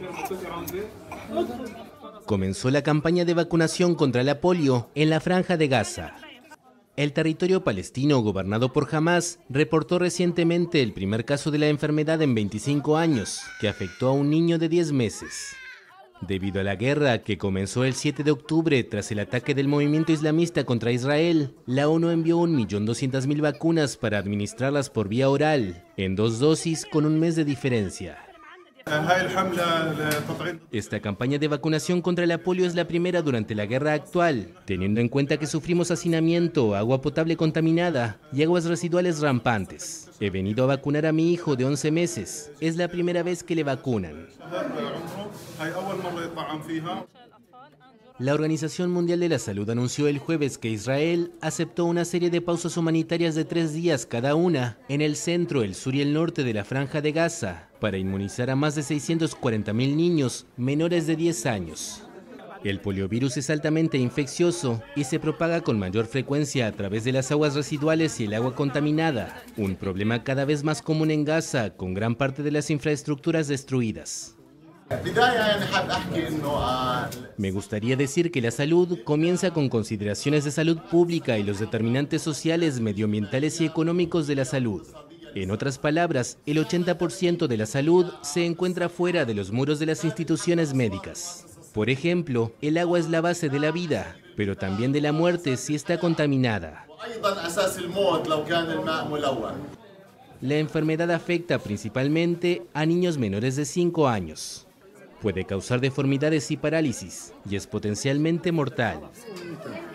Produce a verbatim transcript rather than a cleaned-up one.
Comenzó la campaña de vacunación contra la polio en la Franja de Gaza. El territorio palestino, gobernado por Hamás, reportó recientemente el primer caso de la enfermedad en veinticinco años, que afectó a un niño de diez meses. Debido a la guerra que comenzó el siete de octubre tras el ataque del movimiento islamista contra Israel, la ONU envió un millón doscientas mil vacunas para administrarlas por vía oral, en dos dosis con un mes de diferencia. Esta campaña de vacunación contra la polio es la primera durante la guerra actual, teniendo en cuenta que sufrimos hacinamiento, agua potable contaminada y aguas residuales rampantes. He venido a vacunar a mi hijo de once meses. Es la primera vez que le vacunan. La Organización Mundial de la Salud anunció el jueves que Israel aceptó una serie de pausas humanitarias de tres días cada una en el centro, el sur y el norte de la Franja de Gaza para inmunizar a más de seiscientos cuarenta mil niños menores de diez años. El poliovirus es altamente infeccioso y se propaga con mayor frecuencia a través de las aguas residuales y el agua contaminada, un problema cada vez más común en Gaza, con gran parte de las infraestructuras destruidas. Me gustaría decir que la salud comienza con consideraciones de salud pública y los determinantes sociales, medioambientales y económicos de la salud. En otras palabras, el ochenta por ciento de la salud se encuentra fuera de los muros de las instituciones médicas. Por ejemplo, el agua es la base de la vida, pero también de la muerte si está contaminada. La enfermedad afecta principalmente a niños menores de cinco años. Puede causar deformidades y parálisis y es potencialmente mortal.